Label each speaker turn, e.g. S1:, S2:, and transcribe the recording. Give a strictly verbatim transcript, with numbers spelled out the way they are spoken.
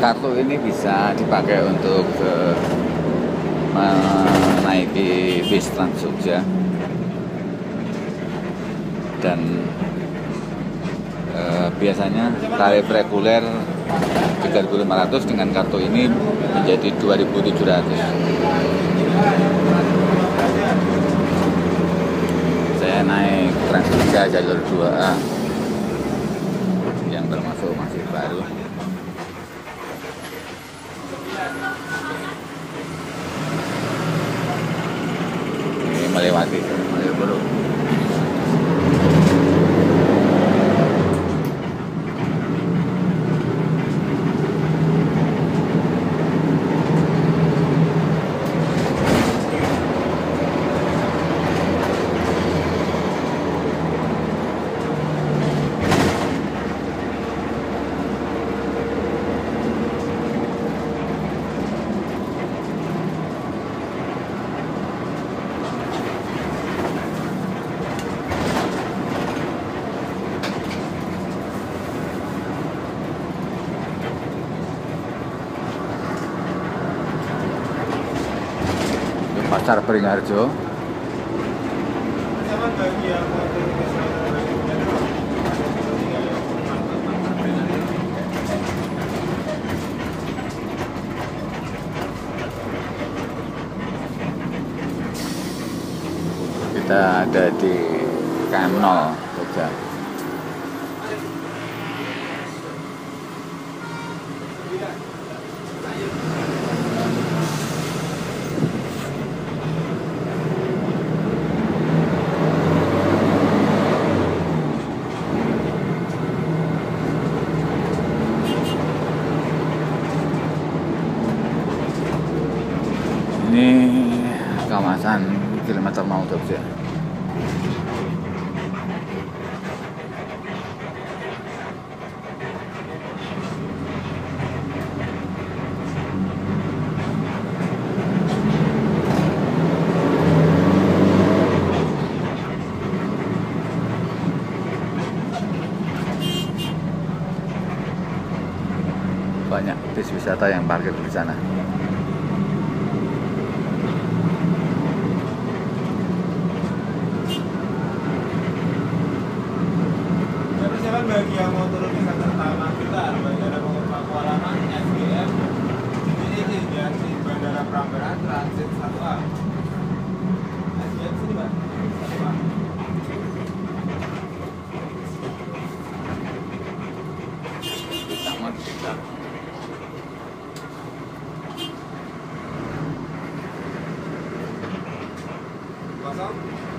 S1: kartu ini bisa dipakai untuk uh, menaiki bis Trans Jogja, dan uh, biasanya tarif reguler tiga ribu lima ratus, dengan kartu ini menjadi dua ribu tujuh ratus. Saya naik Trans Jogja jalur dua A yang termasuk masih baru. Ini melewati Malioboro. Pasar Beringharjo. Kita ada di K M nol Jogja. Ini kawasan kilometer nol Jogja. Banyak bis wisata yang parkir di sana.
S2: Bagi yang mau turun di kantor utama kita, Bandara Bogor Pakualaman, S D M, ini di Bandara Prambanan, transit satu A. S D M sini, Pak. satu A.
S1: Taman kita.
S2: Kosong.